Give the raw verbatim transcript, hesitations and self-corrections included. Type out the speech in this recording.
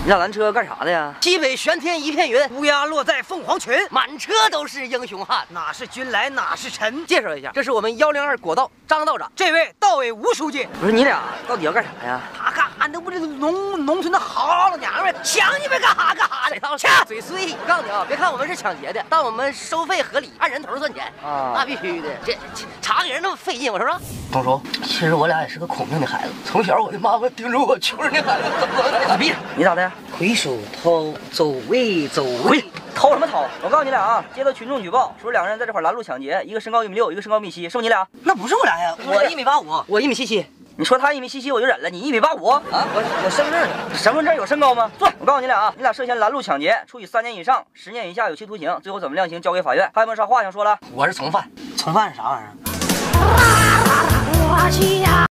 你俩拦车干啥的呀？ 西北玄天一片云， 乌鸦落在凤凰群， 满车都是英雄汉。 哪是君来哪是臣？ 介绍一下，这是我们幺零二国道张道长， 这位道委吴书记。 不是你俩到底要干啥呀？ 他干啥？那不是农农村的好老娘们，抢你们干啥干啥的？ 抢嘴碎！我告诉你啊，别看我们是抢劫的，但我们收费合理，按人头算钱啊， 那必须的。这查个人那么费劲，我说说。 东叔，其实我俩也是个苦命的孩子，从小我的妈妈叮嘱我，穷人的孩子怎么咋地？你咋的？ 回手掏，走位走位。 掏什么掏？我告诉你俩啊，接到群众举报，说两个人在这块拦路抢劫，一个身高一米六，一个身高一米七，是不是你俩？ 那不是我俩呀，我一米八五， 我一米七七。 你说他一米七七我就忍了，你一米八五啊？我我身份证，身份证有身高吗？坐，我告诉你俩啊，你俩涉嫌拦路抢劫，处以三年以上十年以下有期徒刑，最后怎么量刑交给法院。还有没有啥话想说了？ 我是从犯， 从犯是啥玩意儿？